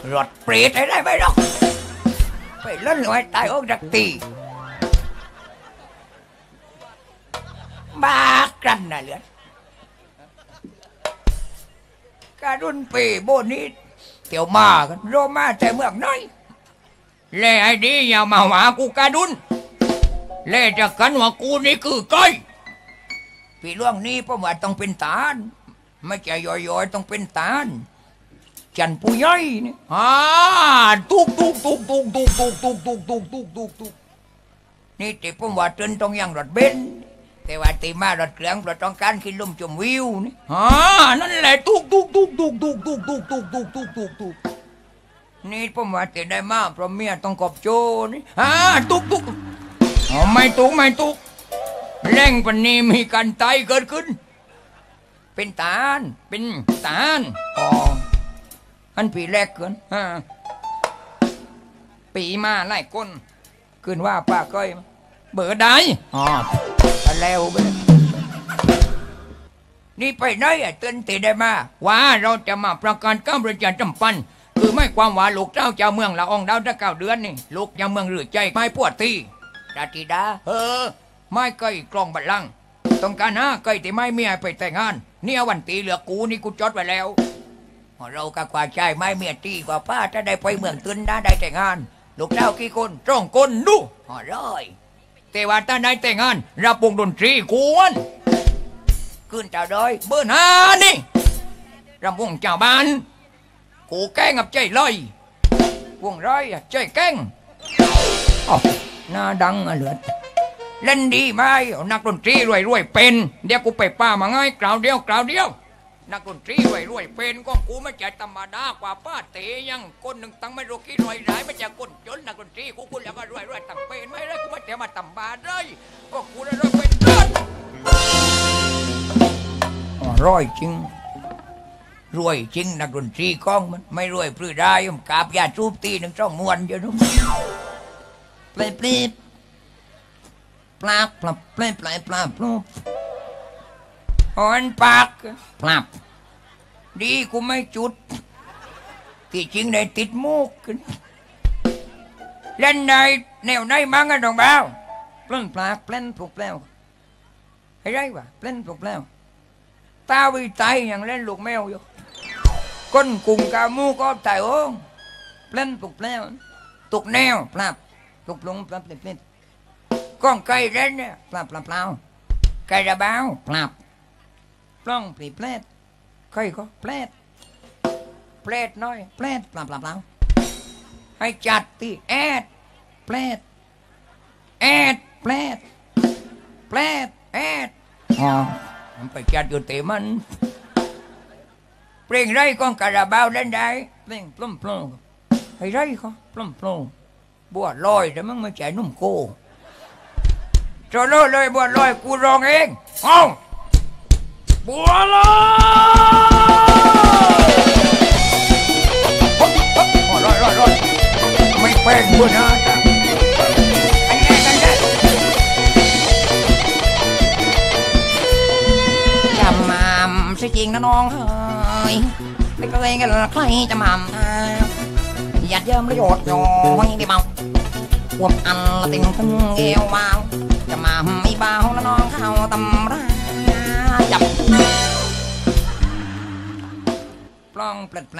รถเปรตได้ไหมน้องไปเล่นหน่อยตายอกดักตีบ้ากันนะเหลือการุนเปโบนี้เตี่ยวมากันโรมาแต่เมืองน้อยเล่ไอ้ดีอย่ามาหากูการุนเล่จะกันว่ากูนี่คือก้อยพี่ล่วงนี้เพราะว่าต้องเป็นตาลไม่ใช่ย่อยๆต้องเป็นตาลจันปุยยนี่ตุกนี่ที่ผมว่าจนต้องยังรถเบนซ์แต่ว่าตีมารถเครื่องรถต้องการขึ้นลมชมวิวนี่นั่นแหละตุกนี่ผมว่าจะได้มาเพราะเมียต้องกอบโจนี่ตุกไม่ตุกแรงปันนี้มีการตายเกิดขึ้นเป็นตาลอันปีแรกเกินปีมาไล่ก้นขึ้นว่าป้าก้อยเบิดได้แล้วไปนี่ไปไหนเตือนตีได้มาว่าเราจะมาประกาศก้าวประจันจำปันคือไม่ความว่าลูกเจ้าเจ้าเมืองละอองดาวจะ9 เดือนนี่ลูกเจ้าเมืองหรือใจไม่ปวดตีดาติดาไม่เคยกลองบัลลังก์ต้องการเคยแต่ไม่เมียไปแต่งงานเนี่ยวันตีเหลือกูนี่กูจดไว้แล้วเราก็กว่าใจไม่เมียตีกว่าป้าถ้าได้ไปเมืองตุนได้แต่งงานลูกเจ้ากี่คน2 คนดูร้อยแต่ว่าถ้าได้แต่งงานรับวงดนตรีกวนขึ้นเจ้าดอยเบอร์5นี่รำวงเจ้าบ้านกูแกล้งกับใจลอยวงร้อยใจแกล้งหน้าดังเหลือเล่นดีไหมนักดนตรีรวยเป็นเดี๋ยวกูไปป้ามาง่ายกล่าวเดียวนักดนตรีรวยเป็นก็กูไม่ใช่ธรรมดากว่าป้าเตยังคนหนึ่งตั้งไม่รู้กี่รวยหลายไม่ใช่คนจนนักดนตรีกูแล้วก็รวยตั้งเป็นไม่ได้กูไม่เจอมาต่ำบาดเลยก็กูรวยเป็นต้นรวยจริงนักดนตรีก้องมันไม่รวยพลื้ได้ผมกาบยาจูบตี1-2 มวนอยู่นู้นปลาอ่อนปากพลับดีกูไม่จุดที่จริงได้ติดมูกเล่นในแนวไหนมั้งกันดองบ่าวปล้นปลากเล่นปลุกแล้วให้ได้ปะเล่นปลุกแล้วตาวิจัยอย่างเล่นลูกแมวอยู่ก้นกุ่งกามูก็ตายโอ้เล่นปลุกแล้วตุกแนวปลับตุกลงปลับเล่นก้องไก่เล่นเนี่ยปลับไก่ระบ้าปลับปล้องปลีแปลดไก่ก็แปลดน้อยแปลดปลับให้จัดที่แอดแปลดมันไปจัดอยู่เตมันเพลงไรก้องกระบ้าเล่นได้เพลงปล้องให้ไรก็ปล้องบัวลอยแต่มันไม่ใช่นุ่มโกโจโล่เลยบัวลอยกูร้องเองบัวลอยไม่แป้งบัวนะอันนี้จำมาสิจริงนะน้องเฮ้ยไม่เคยกันใครจะมาหยัดเยิ้มประโยชน์ย้อยได้เมาอวบอันละติ่งขึ้นเอวเบาจะมาไม่เบาแล้วน้องเข้าตำราจับปล้องแปลมป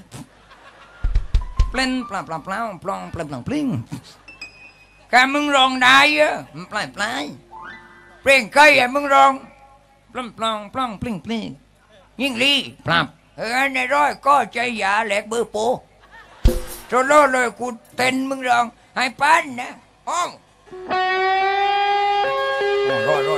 ลิ้นปลาปล้องแปลมปลิ้งแกมึงร้องได้เยอะปลายเพลงใครมึงร้องปล้องปลิ้งยิ่งลีปลับในร้อยก็ใจหยาแหลกเบอร์โปโซโล่เลยกูเต้นมึงร้องให้ปั้นนะรอ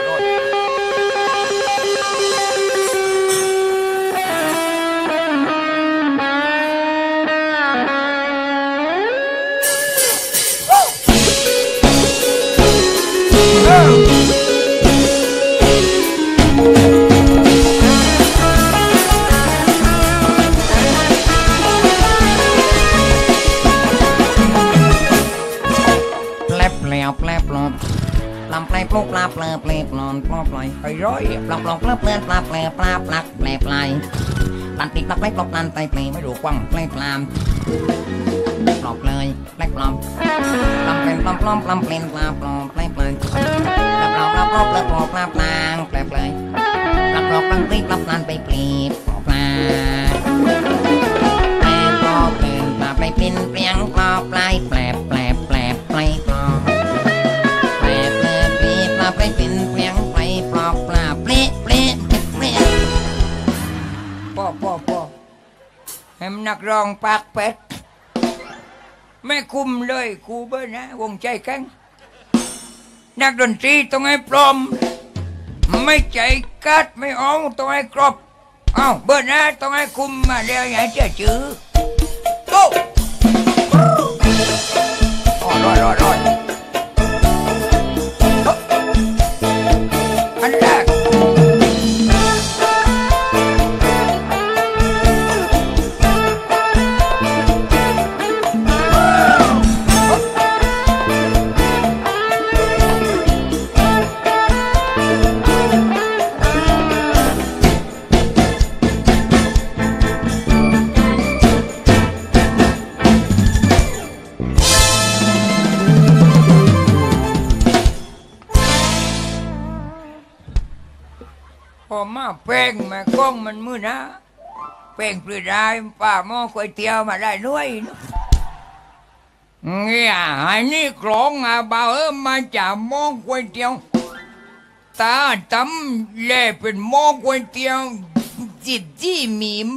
ลำปลายปลุกปลาเปลือกนอนปลาปลายไอ้ร้อยปลาปลอกเปลือกปลาเปลือกปลาปลักแปลปลายลันติดลักเล็กหลบลันไตเปลไม่รู้กว้างเปลปลามปลอบเลยเล็กปลอมปลอมเป็นปลอมปลอมปลอมเปลนปลาปลอมเปลเปลยปลอมปลอมปลอมเปลปลอมปลาปลางเปลเปลยปลอมปลอมปลอมตีปลอมลันไปเปลปลอมปลาแปลปลอมเป็นปลาไปเป็นเปลี่ยงปลอมปลายแปลแปลแปลแปลปลอมแปลเปลเปลปลาไปเป็นเปลี่ยงไปปลอมปลาเปลเปลเปลพ่อให้มันนักร้องปากเป็ดไม่คุมเลยครูเบอร์นะวงใจแข็งนักดนตรีต้องให้พร้อมไม่ใจกัดไม่เอาต้องให้ครบเอาเบอร์นะต้องให้คุมมาเร็วอย่าเชื่อจื้อโก้รออันแรกพอมาเป่งแม่กล้องมันมือนะเป่งปลือได้ป้าหม้อก๋วยเตี๋ยวมาได้ด้วยเงี้ยไอ้นี่กรองบ่าวมาจากหม้อก๋วยเตี๋ยวตาทำเล่เป็นหม้อก๋วยเตี๋ยวจิตจี้มีม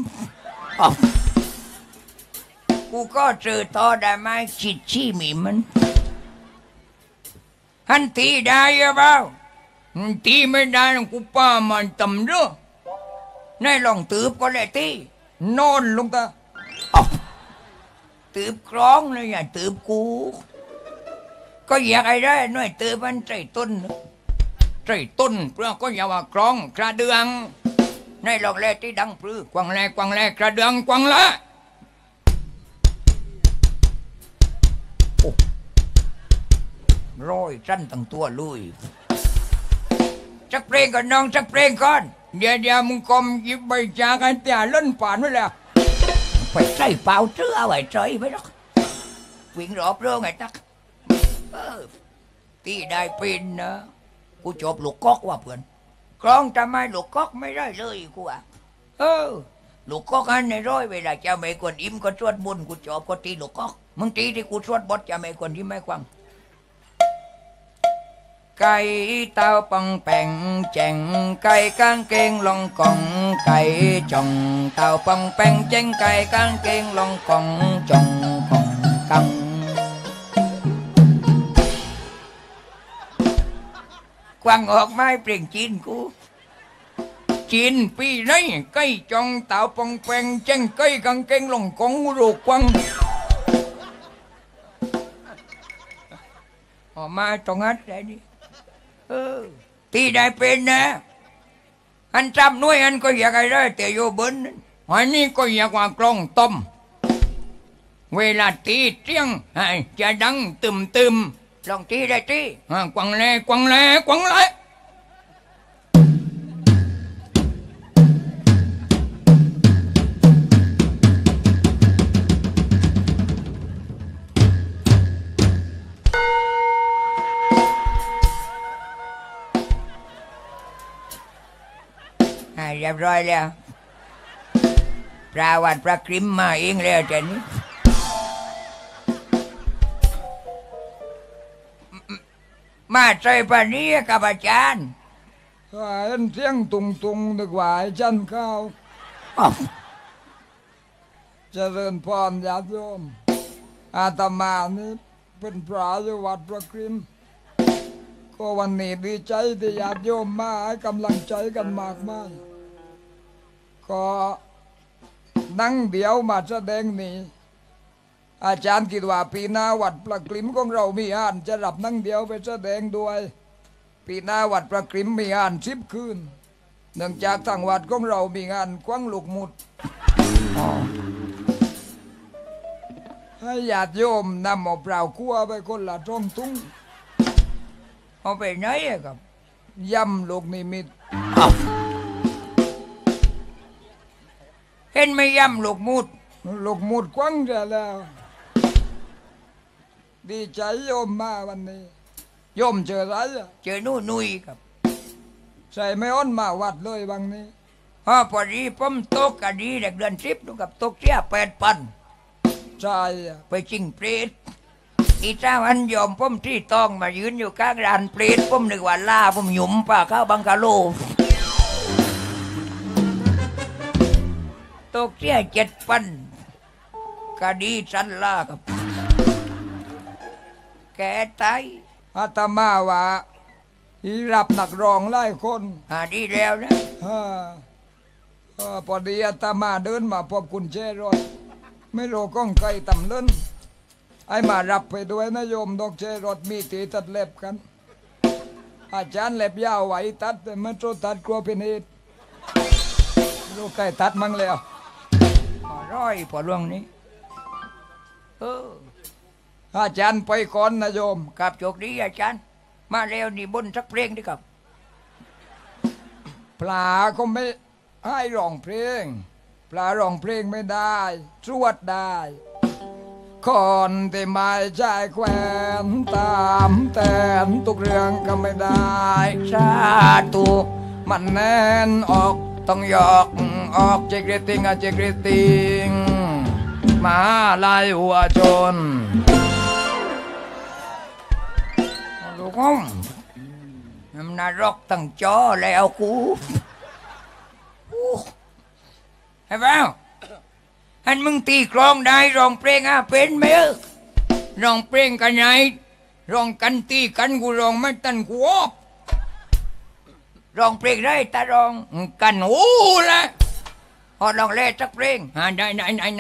กูก็เจอต่อได้ไหมจิตจี้มีมันฮันทีได้ยังเปล่าตีไม่ได้กูป้ามันตำเด้อในลองตืบก็เลยตีนอนลงตาตืบคล้องเลยอย่าตืบกูก็อยากไอ้ได้หน่อยตืบมันใจต้นเพื่อก็อย่าว่าคล้องกระเดืองในลองแลที่ดังปลื้อกวางแลกระเดืองกวางละร้อยชั้นตั้งตัวลุยจักเพลงก่อนน้องจักเพลงก่อนเดี๋ยวมึงกลมหยิบใบจากกันแต่เล่นป่านไว้แล้วไปใส่เปล่าเชื่อไว้ใจไปหรอกวิ่งรอบเรื่องไงตักที่ได้เป็นนะกูจบลูกก๊อกว่าเพื่อนกลองทำไมลูกก๊อกไม่ได้เลยกูอ่ะลูกก๊อกอันในร้อยเวลาจะไม่ควรอิ่มก็ชวดบุญกูจบก็ตีลูกก๊อกมึงตีที่กูชวดบดจะไม่ควรที่ไม่ควงไก่เต้าปองแป่งแจงไก่กางเกงลองกองไก่จ่องเต้าปองแป่งแจงไก่กางเกงลองกองจ่องกองกังกวางออกไม้เปล่งจีนกูจีนปีไหนไก่จ่องเต้าปองแป่งแจงไก่กางเกงลองกองรูกวังออกมาตรงนั้นได้ดิที่ได้เป็นนะอันจำน้วยอันก็อยากได้แต่โยบนอันนี้ก็อยากว่ากลองต้มเวลาตีเจียงจะดังตึมลองตีได้ตีกวางแลเรียบร้อยแล้วปลาวัดปลากริมมาเองแล้วเจนี่มาใจปานี้กับอาจารย์เห็นเสียงตุงดีกว่าจันข้าวเจริญพรญาติโยมอาตมานี่เป็นพระอยู่วัดพระกริมก็วันนี้ดีใจที่ญาติโยมมาให้กำลังใจกันมากก็นั่งเดียวมาแสดงนี่อาจารย์คิดว่าปีหน้าวัดพระกริมของเรามีอ่านจะรับนั่งเดียวไปแสดงด้วยปีหน้าวัดพระกริมมีอ่าน10 คืนเนื่องจากทางวัดของเรามีงานคว้างลูกหมุดให้ญาติโยมนำเอาเปล่าคั่วไปคนละท้องตุ้งเอาไปไหนครับยำลูกนิมิตเห็นไม่ย่ำลูกมูดลูกหมุดกว้างจะแล้ว ดีใจโยมมาวันนี้โยมเจออะไรอะเจอนู่นนุยครับใส่ไม่อ้อนมาวัดเลยบางนี้พอดีผมตกกะดีเด็กเดือน10ดูกับตกเสีย8,000 ใช่อะไปจิงเปรตอีเจ้าอันยอมผมที่ต้องมายืนอยู่ข้างร้านเปรตผมนึกว่าล่าผมหยุมป่าข้าวบังกะโลตกเสีย7,000กะดีสันล่าครับแกตายอาตมาว่าอีรับนักร้องหลายคนดีแล้วนะฮ่าพอดีอาตมาเดินมาพบคุณเชรถไม่รู้ก้องไก่ตำเล่นไอ้มารับไปด้วยนะโยมดอกเชรถมีตีตัดเล็บกัน อาจารย์เล็บยาวไหวตัดแต่ไม่โตตัดกลัวเป็นเหตุรู้ไก่ตัดมั่งแล้วร้อยพอเรื่องนี้อาจารย์ไปก่อนนะโยมกับโชคดีอาจารย์มาแล้วนี่บนสักเพลงดีครับปลาก็ไม่ให้ร้องเพลง ปลาร้องเพลงไม่ได้สวดได้คนที่ไม่ใช่แควนตามแต่นทุกเรื่องก็ไม่ได้ชาตุมันแน่นออกต้องยอกออกเจกเรติงอะเจกเรติงมาลายหัวชนลูกห้องน้ำนรกตั้งจอแล้วกูไอ้เบ้าอันมึงตีกลองได้ร้องเพลงเป็นไหมร้องเพลงกันไหนร้องกันตีกันกูร้องไม่ตันกูออกร้องเพลงได้ตาร้องกันโอ้ละพอร้องเล่สักเพลงได้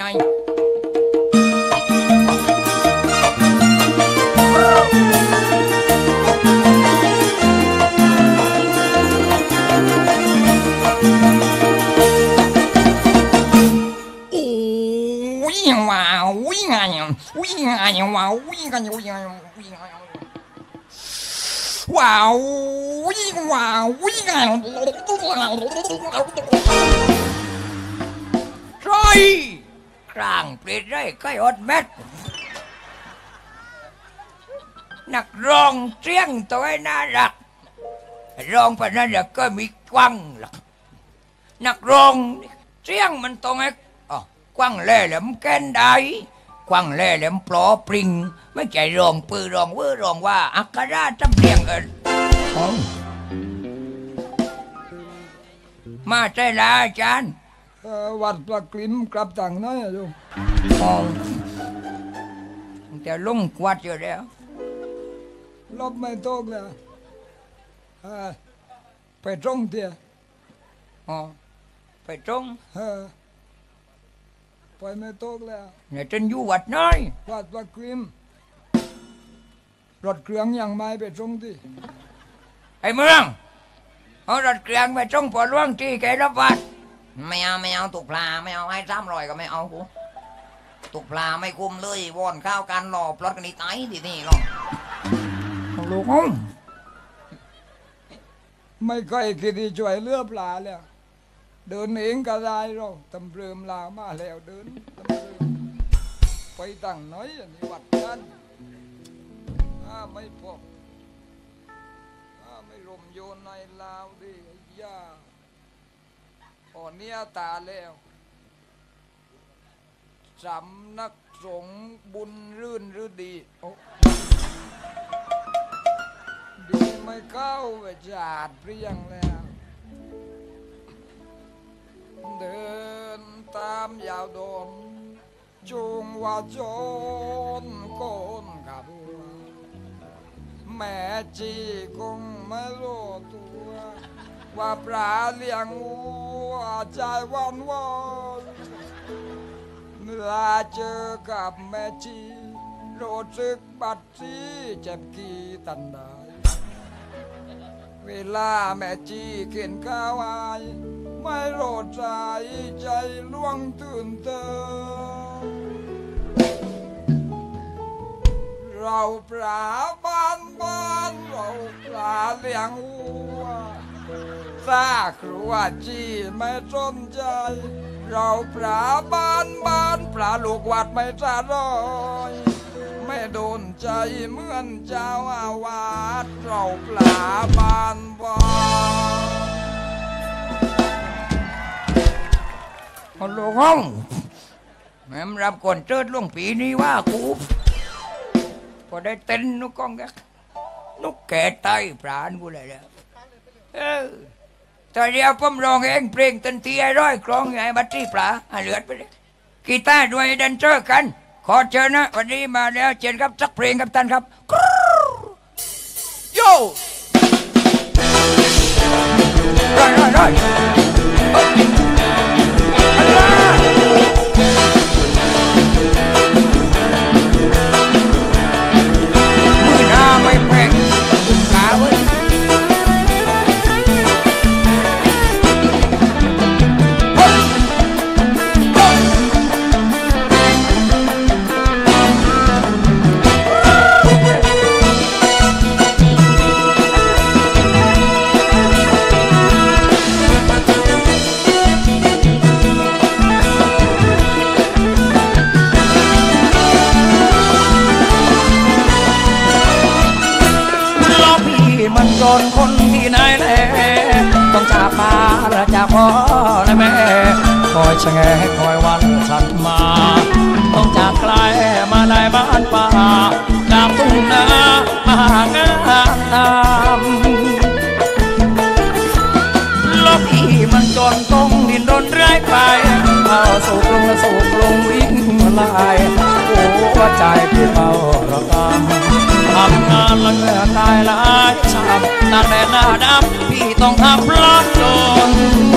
ว้าววิ่งไงวิ่งไงว้าววิ่งกันวิ่งไงวิ่งไงว้าววิ่งว้าววิ่งไงใช่ครางเปลี่ยนได้ใกล้อดแมทนักร้องเสียงตัวน่ารักร้องไปนั่นแหละก็มีกว้างหลักนักร้องเสียงมันตรงไอ้กว้างแหล่แหลมแกนได้กว้างแหล่แหลมปลอปริงไม่ใจร้องปือร้องเวอร้องว่าอักราจำเรียงมาใจละอาจารย์วัดประกลิมกลับต่างน้อยอะโยมแต่ลุงกวาดอยู่แล้วลบไม่ตกแล้วไปตรงเตียไปตรงไปไม่ตกแล้วเนี่ยจนอยู่วัดน้อยวัดประกลิมรถเครื่องยังไม่ไปตรงที่ไอ้เมืองเอารถเครื่องไปตรงปอล่วงที่แกรับวัดไม่เอาตุกปลาไม่เอาให้300ก็ไม่เอากูตุกปลาไม่คุมเลยวอนข้าวกันหลอบรถกันนี่ตายที่นี่หรอกลูกไม่ค่อยคิดที่ช่วยเลือปลาแล้วเดินเองก็ได้เราตำเริมลามาแล้วเดินตำเริมไปตั้งน้อยอันนี้วัดนั้นไม่พบไม่รมโยนในลาวดิย่าอ่อนเนี้ยตาแล้วสำนักสงฆ์บุญรื่นหรือดีดีไม่เข้าไปจาดเปรี้ยงแล้วเดินตามยาวโดนจุงว่าโจนโกนขับแม่จีคงไม่รู้ตัวว่าปลาเลี้ยงวัวใจวันวอนเมื่อเจอกับแม่จีรู้สึกบัดซีเจ็บกี่ตันได้เวลาแม่จีเขียนข้าวไอไม่โรดใจใจล่วงตื่นเต้นเราปลาบ้านเราปลาเลี้ยงวัวซาครัวจีไม่สนใจเราปลาบ้านปลาลูกวัดไม่ตาร้อยไม่โดนใจเหมือนเจ้าอาวาสเราปลาบ้านฮัลโหลห้องแม่รับก่อนเจิดล่วงปีนี้ว่ากูพอได้เต้นนุกกองแกนุกแก่ไตปราณกูเลยแล้วแต่เดียวผมร้องเองเพลงตันทีไอ้ร้อยกลองไงบัตรที่ปลาเหลือดไปเลยกีตาร์ด้วยดันเจอร์กันขอเชิญนะวันนี้มาแล้วเชิญครับสักเพลงครับท่านครับโย่ร้อยมือหน้าไม่แพงขาเว้ยมันจนคนที่ไหนแลต้องจากมาและจากพ่อและแม่คอยชะแงคอยวันฉันมาต้องจากไกลมาในบ้านป่าจากทุ่งนามาหางานทำลบอีมันจนต้องดินรนไร้ไปเข้าสู่กรุงวิ่งลายหัวใจพี่เฝ้ารอทำงานละเงื่อตายหลายชามตากแดดหน้าดำพี่ต้องทำเพราะจน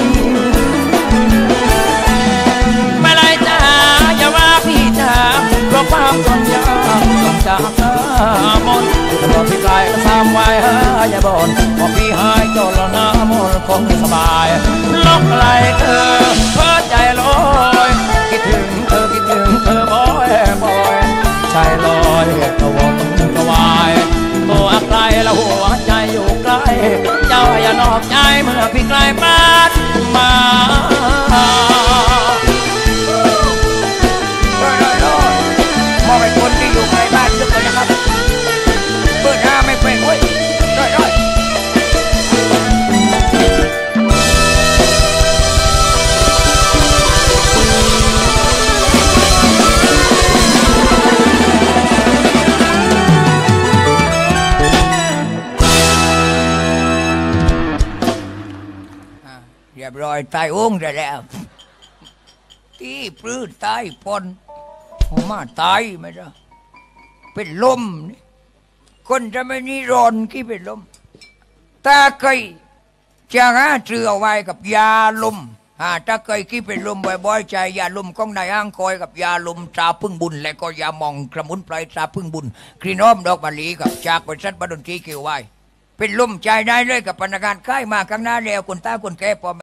ไม่ไรจ้าอย่าว่าพี่จ้าเพราะความทนยากต้องจากหน้ามนแต่พอพี่ไกลก็ซ้ำไว้อย่าบ่นพอพี่หายจนแล้วหน้ามนคงสบายลบไกลเธอเพ้อใจลอยคิดถึงเธอบ่อยใจลอยกระวนกระวายตัวไกลแล้วหัวใจอยู่ใกล้เจ้าอย่านอกใจเมื่อพี่ไกลบ้านมามองไปคนที่อยู่ใกล้บ้านทุกคนนะครับเปิดหน้าไม่เป็นเว้ยร้อยเรียบร้อยตายองค์ได้แล้วที่ปลื้ดตายปนผมมาตายไม่ได้เป็นลมนี่คนจะไม่นิรอนที่เป็นลมตาเคยจะหาเชือไว้กับยาลมถ้าเคยที่เป็นลมบ่อยๆใจยาลมของนายอ้างคอยกับยาลมตราพึ่งบุญและก็ยามองกระมุนไพรตราพึ่งบุญครีนอมดอกมะลิกับจากบริษัทบดนตรีเกี่ยวไว้เป็นลมใจได้เลยกับพนักงานค่ายมาข้างหน้าแล้วคนตาคนแก่พอ